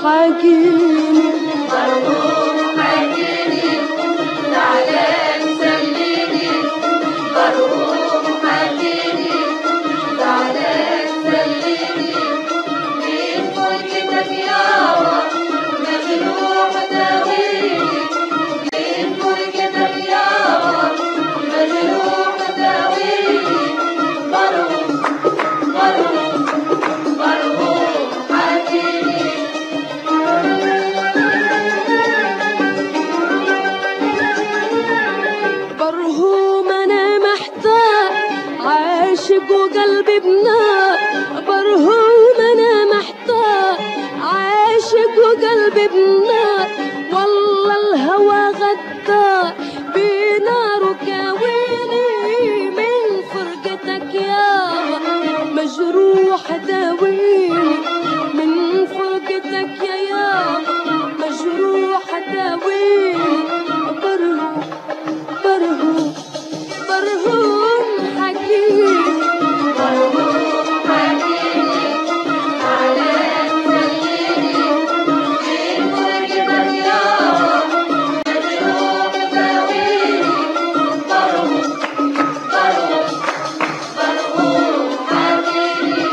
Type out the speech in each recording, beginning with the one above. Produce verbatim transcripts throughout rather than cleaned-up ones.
حاجيني مرهوم حاجيني زعلان سليني مرهوم حاجيني زعلان سليني مين فرقتك يابا مجروح داويني مين فرقتك يابا مجروح داويني مرهوم مرهوم مرهوم حاجيني برهوم انا محتاج عاشق وقلبي بنار برهوم انا محتاج عاشق وقلبي بنار والله الهوى غدار بنار كاويني من فرقتك يابا مجروح داويني من فرقتك يا يابا مجروح داويني برهوم برهوم برهوم حكيني مرهوم حاجيني زعلان سليني مين فرقتك يابا مجروح داويني مرهوم مرهوم مرهوم حاجيني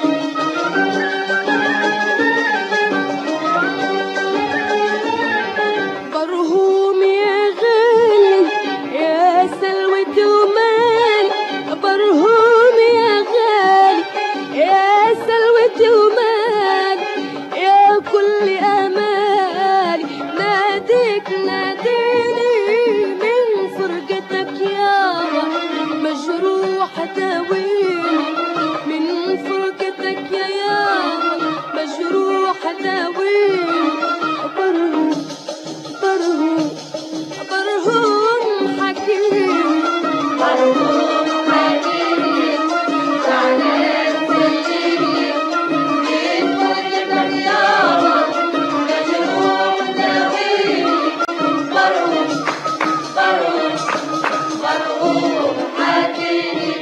برهوم يا غالي يا سلوى ومالي برهوم يا غالي يا سلوى ومالي يا كل امالي ناديك ناديني من فرقتك يابا مجروح داويني من فرقتك يا يابا مجروح داويني برهوم برهوم برهوم حكيني مرهوم حاجيني زعلان سليني مين فرقتك يابا مجروح داويني مرهوم مرهوم مرهوم حاجيني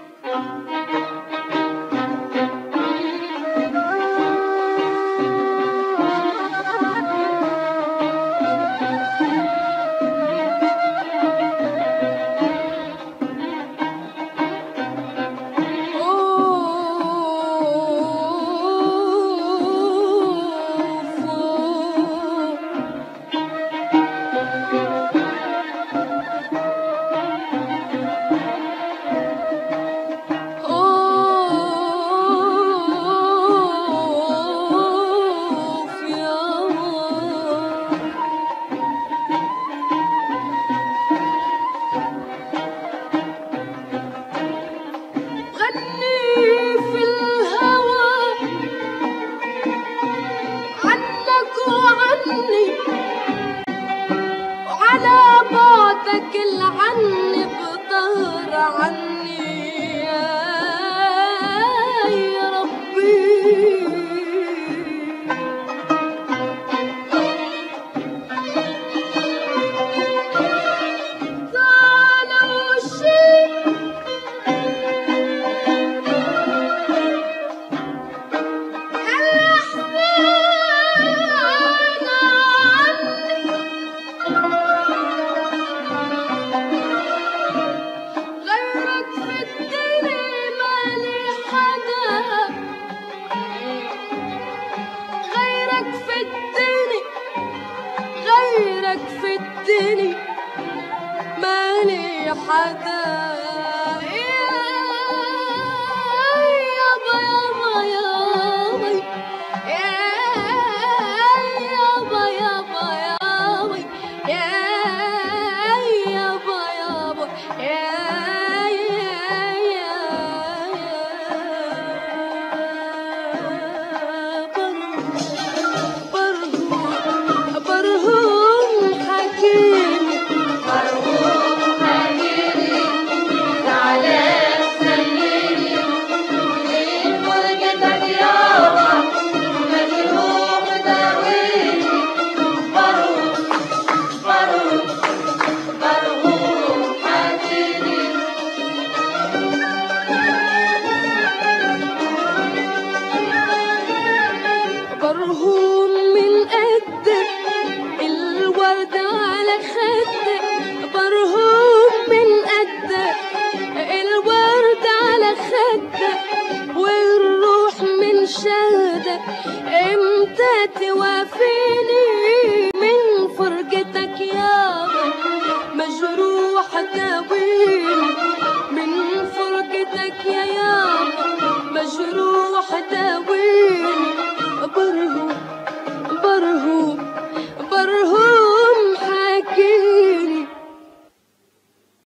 عني بطهر عني يا ربي طالوا الشيء غيرك في الدنيا مالي حدا